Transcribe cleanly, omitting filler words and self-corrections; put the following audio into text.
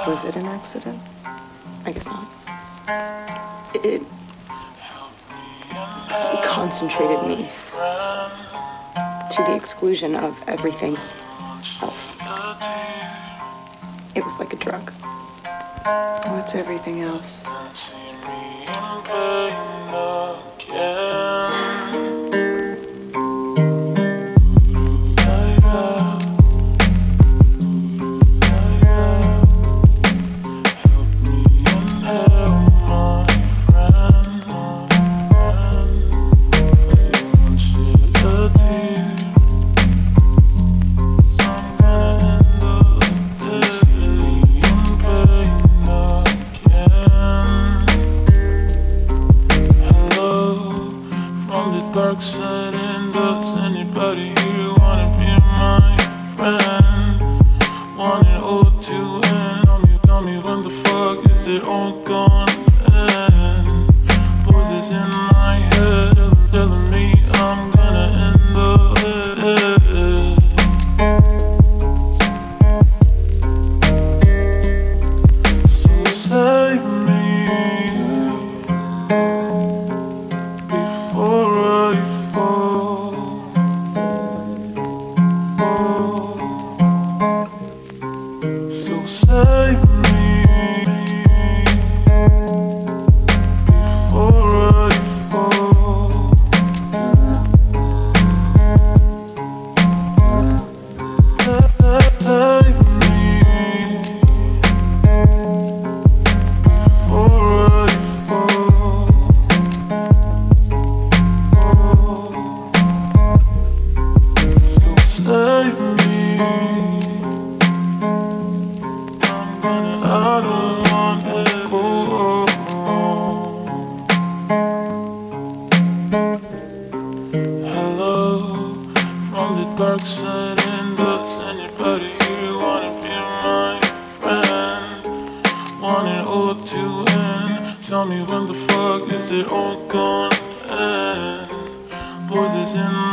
Was it an accident? I guess not. It concentrated me to the exclusion of everything else. It was like a drug. What's everything else? Dark side, and does anybody here wanna be my friend? Want it all to end. Tell me when the fuck is it all gonna end? Voices in my head telling me I'm gonna end up so save me before I fall. So save me before I fall. Save me before I fall. Save me. I'm gonna I don't want to go. Hello from the dark side, and does anybody here wanna be my friend? Want it all to end. Tell me when the fuck is it all gonna end? Voices in